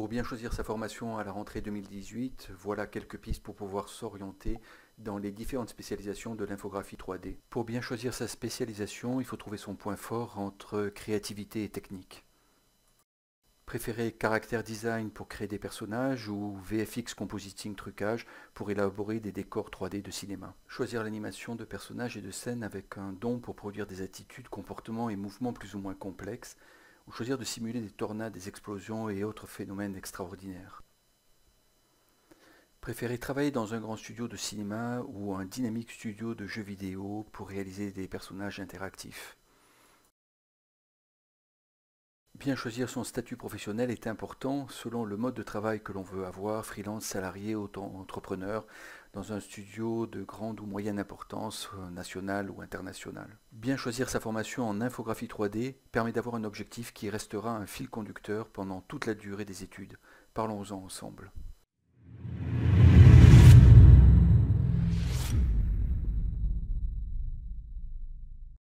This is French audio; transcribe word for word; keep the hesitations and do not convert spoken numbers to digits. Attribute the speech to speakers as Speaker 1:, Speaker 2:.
Speaker 1: Pour bien choisir sa formation à la rentrée deux mille dix-huit, voilà quelques pistes pour pouvoir s'orienter dans les différentes spécialisations de l'infographie trois D. Pour bien choisir sa spécialisation, il faut trouver son point fort entre créativité et technique. Préférez caractère design pour créer des personnages ou V F X compositing trucage pour élaborer des décors trois D de cinéma. Choisir l'animation de personnages et de scènes avec un don pour produire des attitudes, comportements et mouvements plus ou moins complexes, ou choisir de simuler des tornades, des explosions et autres phénomènes extraordinaires. Préférez travailler dans un grand studio de cinéma ou un dynamique studio de jeux vidéo pour réaliser des personnages interactifs. Bien choisir son statut professionnel est important selon le mode de travail que l'on veut avoir, freelance, salarié, auto-entrepreneur, dans un studio de grande ou moyenne importance, nationale ou internationale. Bien choisir sa formation en infographie trois D permet d'avoir un objectif qui restera un fil conducteur pendant toute la durée des études. Parlons-en ensemble.